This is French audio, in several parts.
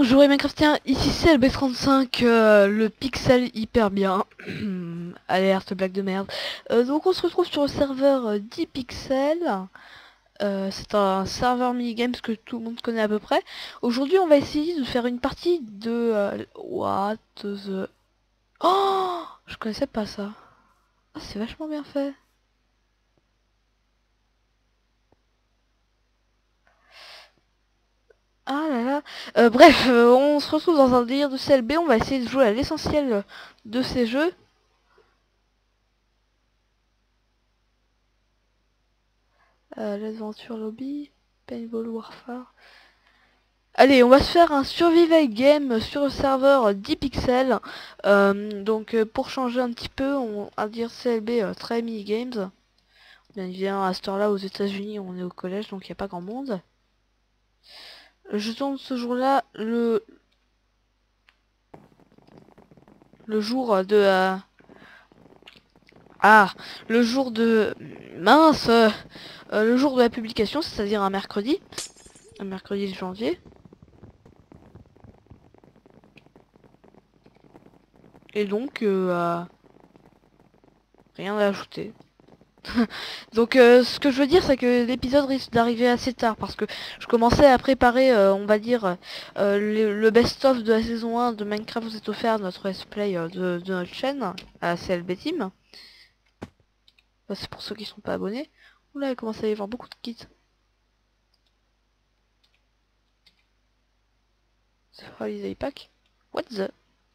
Bonjour les Minecraftiens, ici c'est LB35, le pixel hyper bien. Alerte, blague de merde. Donc on se retrouve sur le serveur 10 pixels. C'est un serveur minigames que tout le monde connaît à peu près. Aujourd'hui on va essayer de faire une partie de... what the... Oh, je connaissais pas ça. Ah, c'est vachement bien fait. Ah là là. Bref, on se retrouve dans un délire de CLB. On va essayer de jouer à l'essentiel de ces jeux. L'Adventure Lobby, Paintball Warfare. Allez, on va se faire un survival game sur le serveur 10 pixels. Donc pour changer un petit peu, on va dire CLB Try Me Games. Bien évidemment, à cette heure-là aux États-Unis, on est au collège, donc il n'y a pas grand monde. Je tourne ce jour-là le jour de le jour de mince, le jour de la publication, c'est-à-dire un mercredi de janvier. Et donc rien à ajouter. Donc ce que je veux dire, c'est que l'épisode risque d'arriver assez tard parce que je commençais à préparer, on va dire, le best-of de la saison 1 de Minecraft vous est offert, notre let's play de notre chaîne à CLB Team. C'est pour ceux qui sont pas abonnés. Oula, il commence à y avoir beaucoup de kits. C'est Holiday Pack. What the...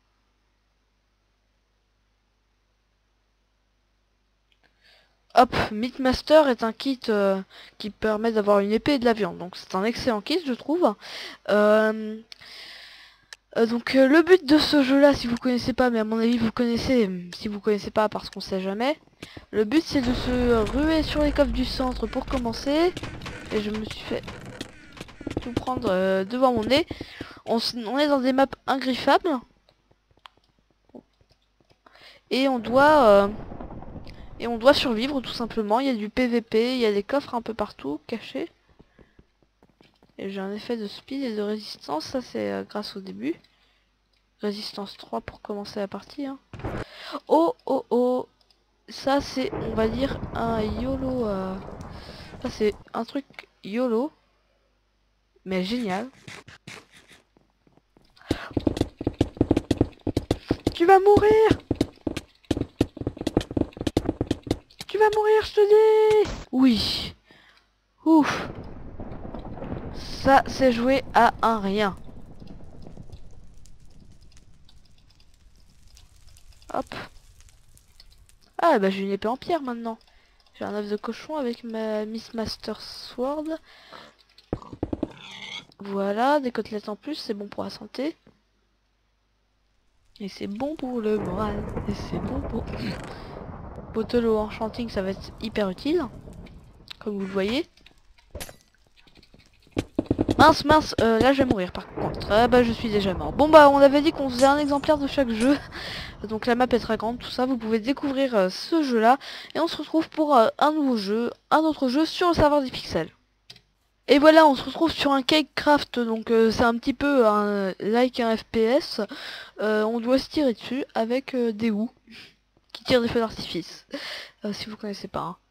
Hop, Meatmaster est un kit qui permet d'avoir une épée et de la viande. Donc c'est un excellent kit, je trouve. Donc le but de ce jeu là, si vous connaissez pas, mais à mon avis vous connaissez, si vous connaissez pas parce qu'on sait jamais, le but c'est de se ruer sur les coffres du centre pour commencer. Et je me suis fait tout prendre devant mon nez. On est dans des maps ingriffables. Et on doit survivre tout simplement. Il y a du PVP, il y a des coffres un peu partout cachés. Et j'ai un effet de speed et de résistance, ça c'est grâce au début. Résistance 3 pour commencer la partie. Hein. Oh oh oh, ça c'est, on va dire, un YOLO. Ça c'est un truc YOLO. Mais génial. Tu vas mourir! Tu vas mourir, je te dis! Oui. Ouf. Ça c'est joué à un rien. Hop. Ah bah j'ai une épée en pierre maintenant. J'ai un œuf de cochon avec ma Meatmaster Sword. Voilà, des côtelettes en plus, c'est bon pour la santé. Et c'est bon pour le moral. Et c'est bon pour... Bottle of Enchanting, ça va être hyper utile. Comme vous le voyez. Mince, mince, là je vais mourir par contre. Ah bah je suis déjà mort. Bon bah on avait dit qu'on faisait un exemplaire de chaque jeu. Donc la map est très grande, tout ça. Vous pouvez découvrir ce jeu là. Et on se retrouve pour un nouveau jeu, un autre jeu sur le serveur des pixels. Et voilà, on se retrouve sur un Cakecraft, donc c'est un petit peu like un FPS. On doit se tirer dessus avec des houes qui tirent des feux d'artifice. Si vous connaissez pas. Hein.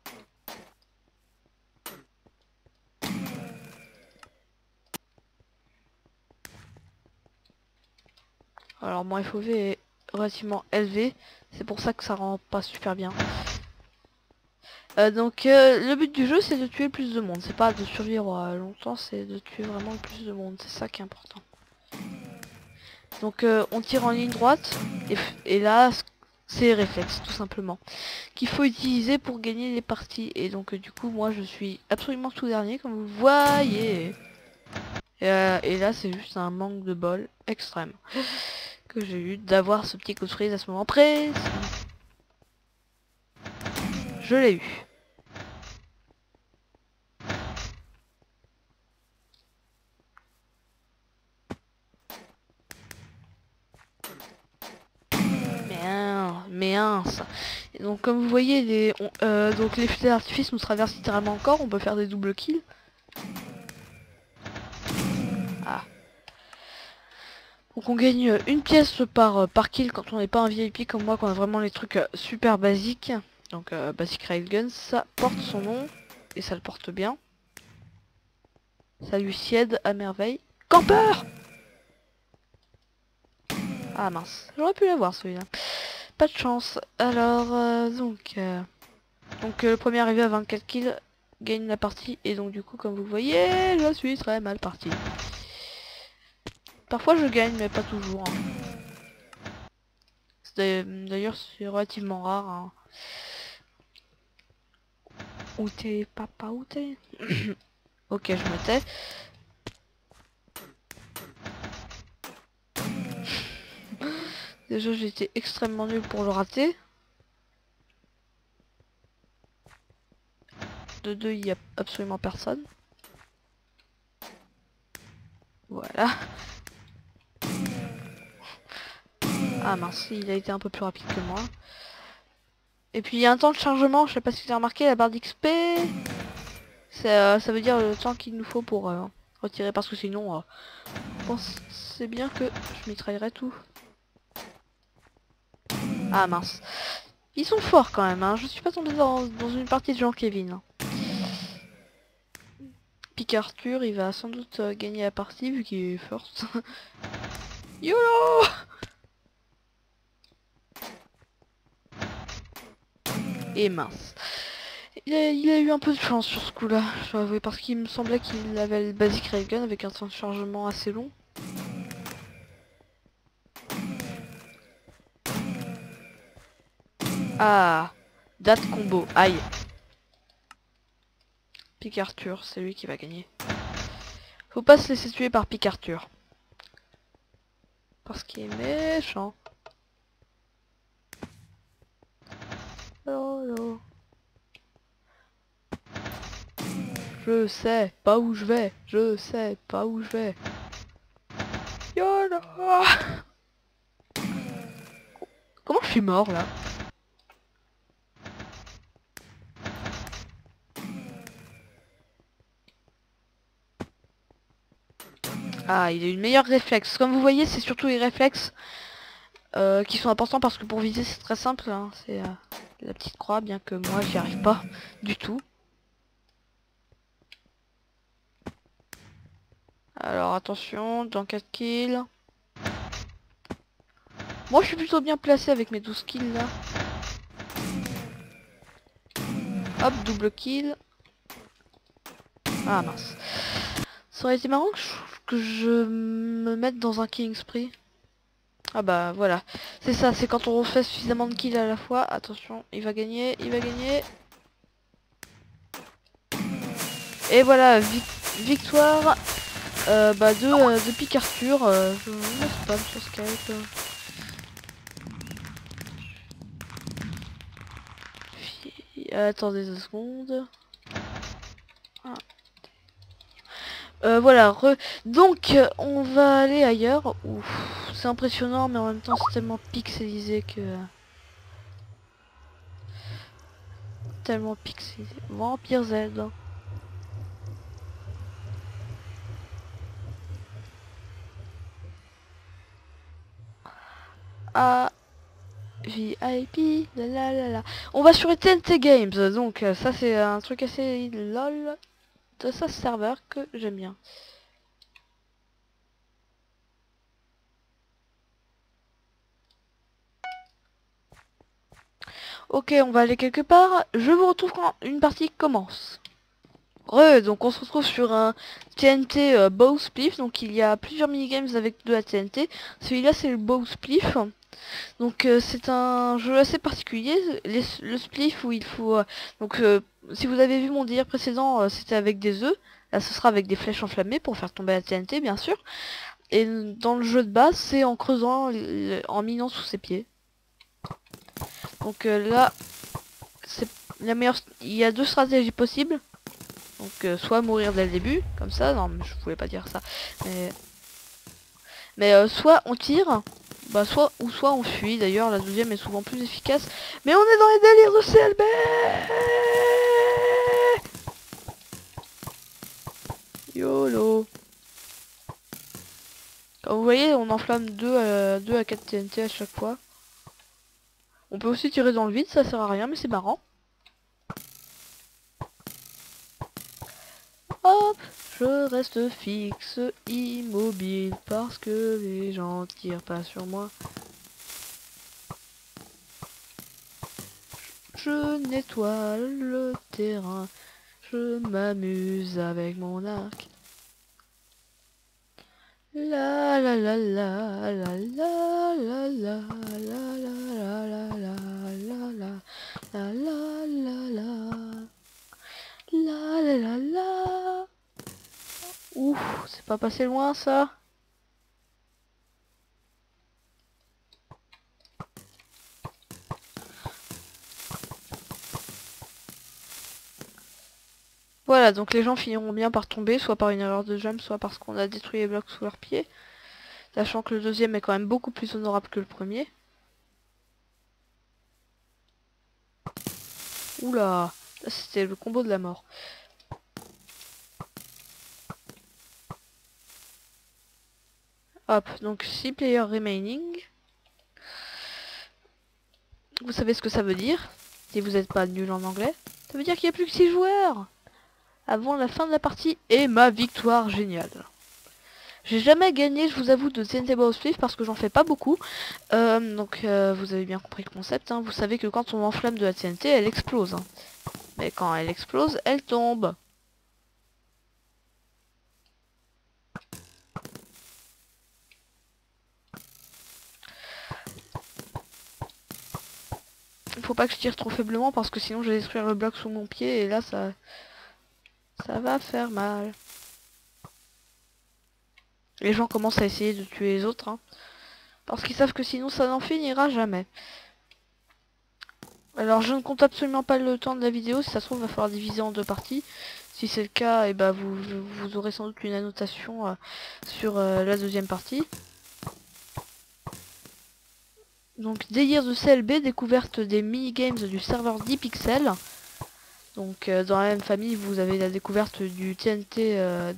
Alors mon FOV est relativement élevé, c'est pour ça que ça rend pas super bien. Donc le but du jeu c'est de tuer le plus de monde, c'est pas de survivre longtemps, c'est de tuer vraiment le plus de monde, c'est ça qui est important. Donc on tire en ligne droite et là c'est les réflexes tout simplement qu'il faut utiliser pour gagner les parties. Et donc du coup moi je suis absolument tout dernier comme vous voyez. Et là c'est juste un manque de bol extrême que j'ai eu d'avoir ce petit coup de frise à ce moment précis. Je l'ai eu. Mince. Et donc comme vous voyez donc les feux d'artifice nous traversent littéralement encore, on peut faire des doubles kills. Ah. Donc on gagne une pièce par kill quand on n'est pas un VIP comme moi, qu'on a vraiment les trucs super basiques. Donc Basic Railgun, ça porte son nom et ça le porte bien. Ça lui sied à merveille. Campeur! Ah mince, j'aurais pu l'avoir celui-là. Pas de chance. Alors le premier arrivé à 24 kills gagne la partie et donc du coup comme vous le voyez, je suis très mal parti. Parfois je gagne mais pas toujours. D'ailleurs c'est relativement rare. Hein. Où t'es papa, où t'es? Ok, je me tais. Déjà j'ai été extrêmement nul pour le rater. De deux il n'y a absolument personne. Voilà. Ah mince, il a été un peu plus rapide que moi. Et puis il y a un temps de chargement, je sais pas si vous avez remarqué, la barre d'XP. Ça veut dire le temps qu'il nous faut pour retirer, parce que sinon, je pense c'est bien que je mitraillerai tout. Ah mince. Ils sont forts quand même, hein. Je suis pas tombé dans une partie de Jean-Kevin. Hein. Pic Arthur, il va sans doute gagner la partie vu qu'il est first. YOLO! Et mince. Il a eu un peu de chance sur ce coup-là, je dois avouer, parce qu'il me semblait qu'il avait le Basic Railgun avec un temps de chargement assez long. Ah, date combo, aïe. Pic Arthur, c'est lui qui va gagner. Faut pas se laisser tuer par Pic Arthur. Parce qu'il est méchant. Lolo. Je sais pas où je vais. Je sais pas où je vais. YOLO. Comment je suis mort là? Ah, il a une meilleure réflexe. Comme vous voyez, c'est surtout les réflexes qui sont importants parce que pour viser c'est très simple. Hein. C'est la petite croix, bien que moi j'y arrive pas du tout. Alors attention, dans 4 kills. Moi je suis plutôt bien placé avec mes 12 kills là. Hop, double kill. Ah mince. Ça aurait été marrant que je me mette dans un killing spree. Ah bah voilà. C'est ça, c'est quand on fait suffisamment de kills à la fois. Attention, il va gagner, il va gagner. Et voilà, victoire de Pic Arthur. Je me spam sur Skype. Attendez 2 secondes. Ah. Voilà, donc on va aller ailleurs. C'est impressionnant mais en même temps c'est tellement pixelisé que... Tellement pixelisé. Vampire Z. Ah, VIP, la la la la. On va sur TNT Games, donc ça c'est un truc assez lol de ce serveur que j'aime bien. Ok, on va aller quelque part. Je vous retrouve quand une partie commence. Donc on se retrouve sur un TNT Bow Spliff. Donc il y a plusieurs minigames avec de la TNT. Celui-là c'est le Bow Spliff. Donc c'est un jeu assez particulier. Le Spliff où il faut... si vous avez vu mon délire précédent, c'était avec des œufs. Là ce sera avec des flèches enflammées pour faire tomber la TNT bien sûr. Et dans le jeu de base c'est en creusant, en minant sous ses pieds. Donc là, c'est la meilleure. Il y a 2 stratégies possibles. Donc soit mourir dès le début, comme ça. Non, mais je voulais pas dire ça. Mais soit on tire, soit on fuit. D'ailleurs, la deuxième est souvent plus efficace. Mais on est dans les délires de CLB. YOLO. Comme vous voyez, on enflamme 2 à 4 TNT à chaque fois. On peut aussi tirer dans le vide, ça sert à rien, mais c'est marrant. Hop, je reste fixe, immobile, parce que les gens tirent pas sur moi. Je nettoie le terrain, je m'amuse avec mon arc. La la la la la la la la la la la la la la la la la. La la la la. Ouf, c'est pas passé loin ça. Voilà, donc les gens finiront bien par tomber, soit par une erreur de jump, soit parce qu'on a détruit les blocs sous leurs pieds. Sachant que le deuxième est quand même beaucoup plus honorable que le premier. Oula, c'était le combo de la mort. Hop, donc 6 players remaining. Vous savez ce que ça veut dire, si vous n'êtes pas nul en anglais. Ça veut dire qu'il n'y a plus que 6 joueurs avant la fin de la partie et ma victoire géniale. J'ai jamais gagné, je vous avoue, de TNT Brawl Split parce que j'en fais pas beaucoup. Vous avez bien compris le concept. Hein. Vous savez que quand on enflamme de la TNT, elle explose. Hein. Mais quand elle explose, elle tombe. Faut pas que je tire trop faiblement parce que sinon je vais détruire le bloc sous mon pied et là ça va faire mal. Les gens commencent à essayer de tuer les autres. Hein, parce qu'ils savent que sinon ça n'en finira jamais. Alors je ne compte absolument pas le temps de la vidéo, si ça se trouve il va falloir diviser en 2 parties. Si c'est le cas, et bah vous aurez sans doute une annotation sur la deuxième partie. Donc délire de CLB, découverte des minigames du serveur 10 pixels. Donc dans la même famille vous avez la découverte du TNT,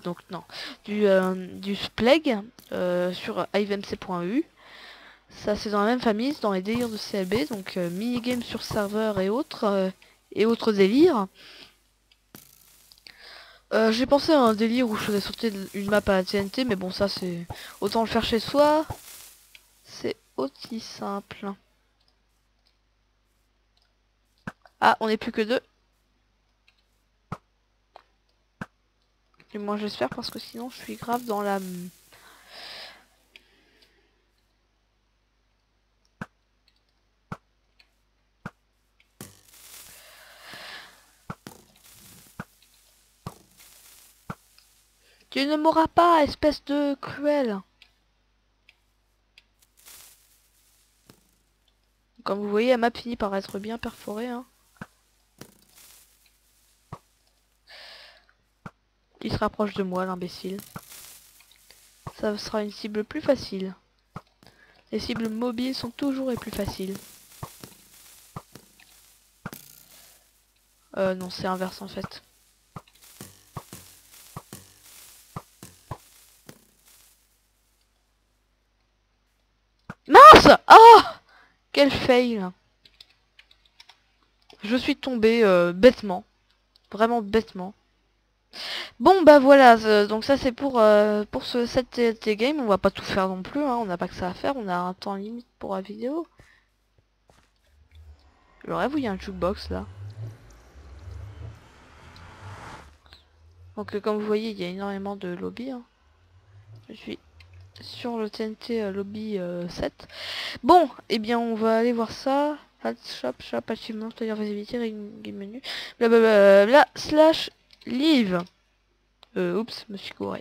du Spleg sur ivmc.eu. Ça c'est dans la même famille, dans les délires de CLB, donc minigames sur serveur et autres délires. J'ai pensé à un délire où je faisais sauter une map à la TNT, mais bon ça c'est... Autant le faire chez soi, c'est aussi simple. Ah, on n'est plus que 2. Du moins j'espère parce que sinon je suis grave dans la... Tu ne mourras pas, espèce de cruel. Comme vous voyez, la map finit par être bien perforée. Hein. Il se rapproche de moi, l'imbécile. Ça sera une cible plus facile. Les cibles mobiles sont toujours les plus faciles. Non, c'est inverse en fait. Mince! Oh! Quel fail! Je suis tombé bêtement. Vraiment bêtement. Bon bah voilà, donc ça c'est pour cette TNT game. On va pas tout faire non plus, hein, on n'a pas que ça à faire, on a un temps limite pour la vidéo. Le rêve où il y a un jukebox là. Donc comme vous voyez il y a énormément de lobbies. Hein. Je suis sur le TNT lobby 7. Bon, et eh bien on va aller voir ça. Shop, achievement, c'est-à-dire visibilité, game menu, blablabla, slash live. Oups, me suis couré.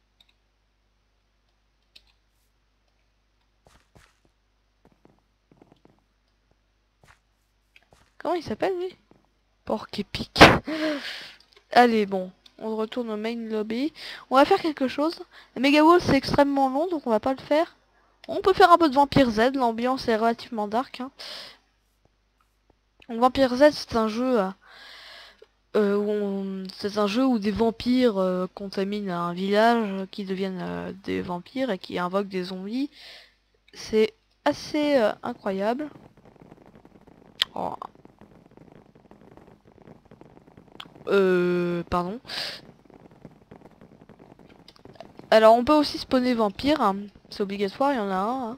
Comment il s'appelle lui? Porc épique. Allez, bon, on retourne au main lobby. On va faire quelque chose. La Mega Wall c'est extrêmement long, donc on va pas le faire. On peut faire un peu de Vampire Z, l'ambiance est relativement dark. Hein. Vampire Z c'est un jeu où C'est un jeu où des vampires contaminent un village qui deviennent des vampires et qui invoquent des zombies. C'est assez incroyable. Oh. Pardon. Alors on peut aussi spawner vampire, hein. C'est obligatoire, il y en a un. Hein.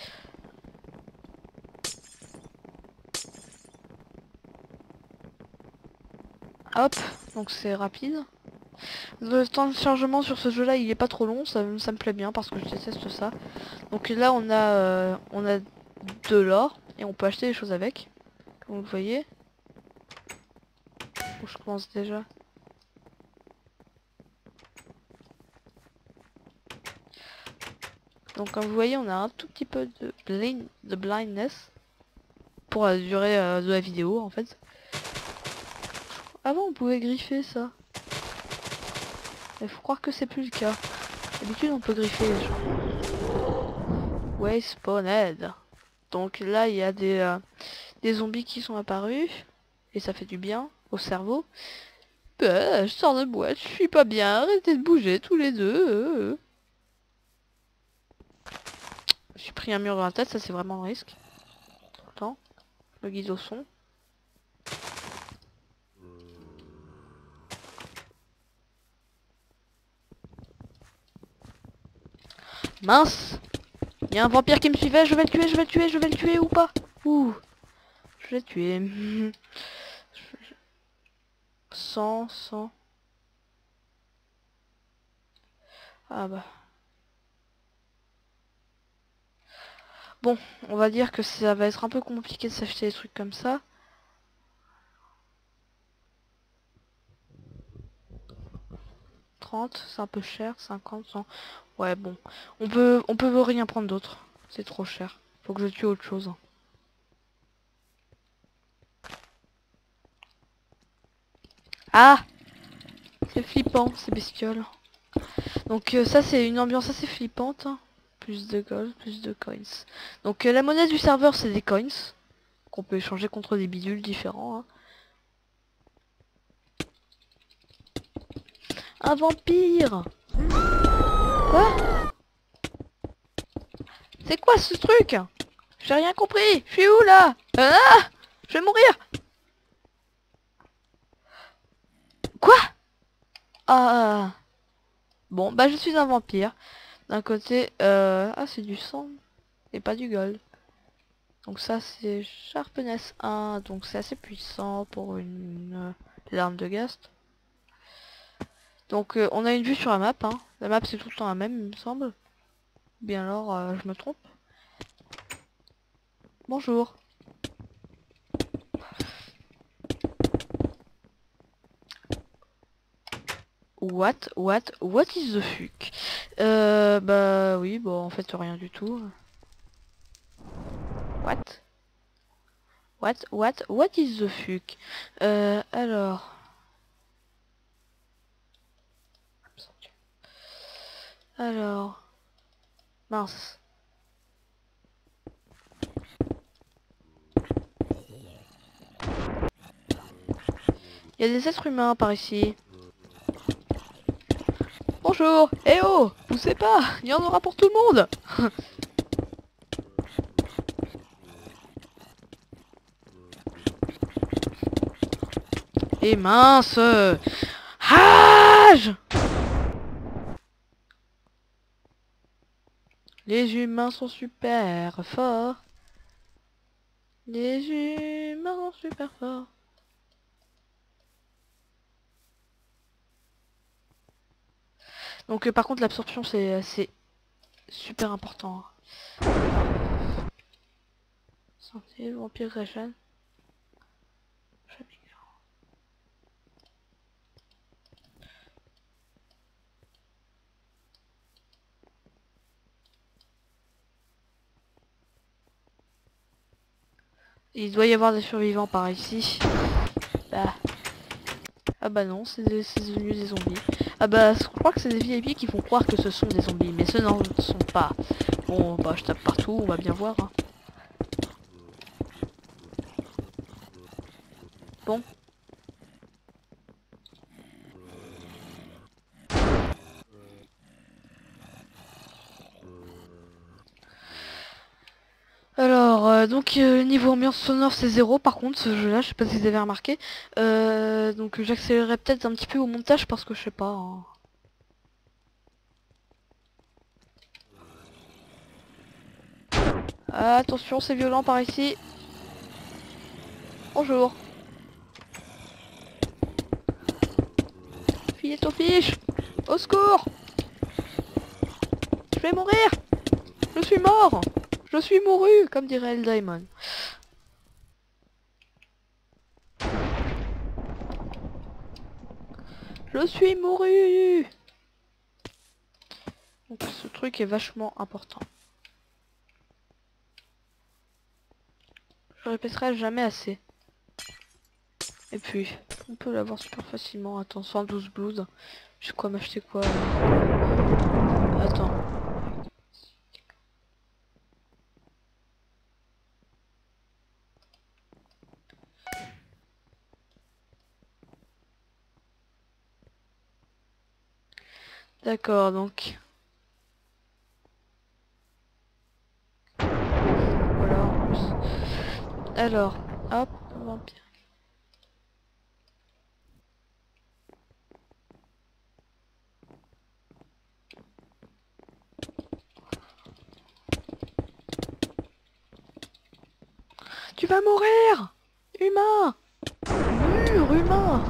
Hop, donc c'est rapide. Le temps de chargement sur ce jeu là il est pas trop long, ça me plaît bien parce que je déteste ça. Donc là on a de l'or et on peut acheter des choses avec, comme vous le voyez. Où je commence déjà. Donc comme vous voyez on a un tout petit peu de blindness pour la durée de la vidéo en fait. Avant on pouvait griffer ça. Il faut croire que c'est plus le cas. D'habitude on peut griffer les gens. Ouais, spawned. Donc là il y a des zombies qui sont apparus. Et ça fait du bien au cerveau. Bah, je sors de boîte, je suis pas bien, arrêtez de bouger tous les deux. J'ai pris un mur dans la tête, ça c'est vraiment le risque. Tout le temps. Le guide au son. Mince! Il y a un vampire qui me suivait, je vais le tuer, je vais le tuer, je vais le tuer ou pas? Ouh! Je l'ai tué. 100. Ah bah. Bon, on va dire que ça va être un peu compliqué de s'acheter des trucs comme ça. C'est un peu cher, 50, 100. Ouais bon. On peut rien prendre d'autre. C'est trop cher. Faut que je tue autre chose. Ah! C'est flippant, ces bestioles. Donc ça c'est une ambiance assez flippante. Hein. Plus de gold, plus de coins. Donc la monnaie du serveur c'est des coins. Qu'on peut échanger contre des bidules différents. Hein. Un vampire! Quoi? C'est quoi ce truc? J'ai rien compris. Je suis où là? Ah! Je vais mourir. Quoi? Ah. Bon, bah je suis un vampire. D'un côté, ah c'est du sang et pas du gold. Donc ça c'est Sharpness 1, donc c'est assez puissant pour une l'arme de Ghast. Donc on a une vue sur la map, hein. La map c'est tout le temps la même il me semble. Bien alors je me trompe. Bonjour. What is the fuck? Bah oui, bon en fait rien du tout. What is the fuck? Alors... Mince. Il y a des êtres humains par ici. Bonjour. Eh oh, poussez pas, il y en aura pour tout le monde. Et mince. Rage. Les humains sont super forts. Les humains sont super forts. Donc par contre l'absorption c'est super important. Santé, vampire régène. Il doit y avoir des survivants par ici. Bah. Ah bah non, c'est devenu des zombies. Ah bah je crois que c'est des VIP qui font croire que ce sont des zombies, mais ce n'en sont pas. Bon bah je tape partout, on va bien voir. Hein. Bon. Niveau ambiance sonore c'est 0 par contre ce jeu là, je sais pas si vous avez remarqué. Donc j'accélérerai peut-être un petit peu au montage parce que je sais pas. Hein. Attention c'est violent par ici. Bonjour. Filet aux fiches. Au secours. Je vais mourir. Je suis mort. Je suis mouru, comme dirait El Diamond. Je suis mouru. Donc ce truc est vachement important. Je répéterai jamais assez. Et puis, on peut l'avoir super facilement. Attends, 112 blood. Je sais quoi m'acheter quoi. Attends. D'accord, donc. Voilà. Alors, hop, vampire. Tu vas mourir! Humain! Mur humain!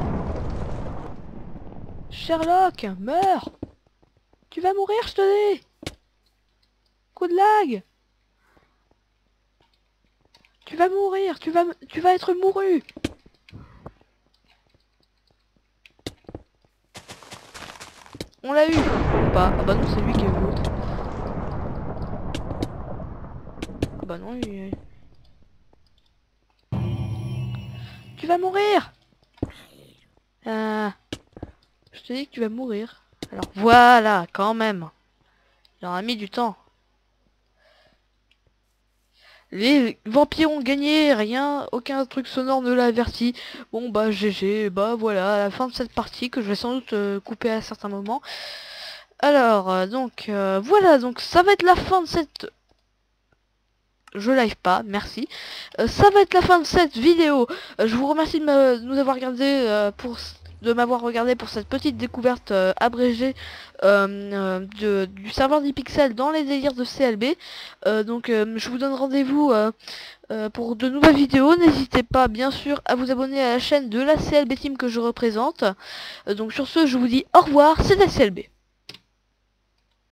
Sherlock, meurs! Tu vas mourir, je te dis! Coup de lag! Tu vas mourir, tu vas être mouru! On l'a eu! Ou pas? Ah bah non, c'est lui qui a eu l'autre. Ah bah non, Tu vas mourir! Je te dis que tu vas mourir. Alors voilà, quand même. Il aura mis du temps. Les vampires ont gagné, rien, aucun truc sonore ne l'a averti. Bon bah GG, bah voilà, à la fin de cette partie que je vais sans doute couper à certains moments. Alors, voilà, donc ça va être la fin de cette... Je live pas, merci. Ça va être la fin de cette vidéo. Je vous remercie de nous avoir regardé de m'avoir regardé pour cette petite découverte abrégée du serveur d'Hypixel dans les délires de CLB. Je vous donne rendez-vous pour de nouvelles vidéos. N'hésitez pas bien sûr à vous abonner à la chaîne de la CLB Team que je représente. Donc sur ce, je vous dis au revoir, c'était CLB.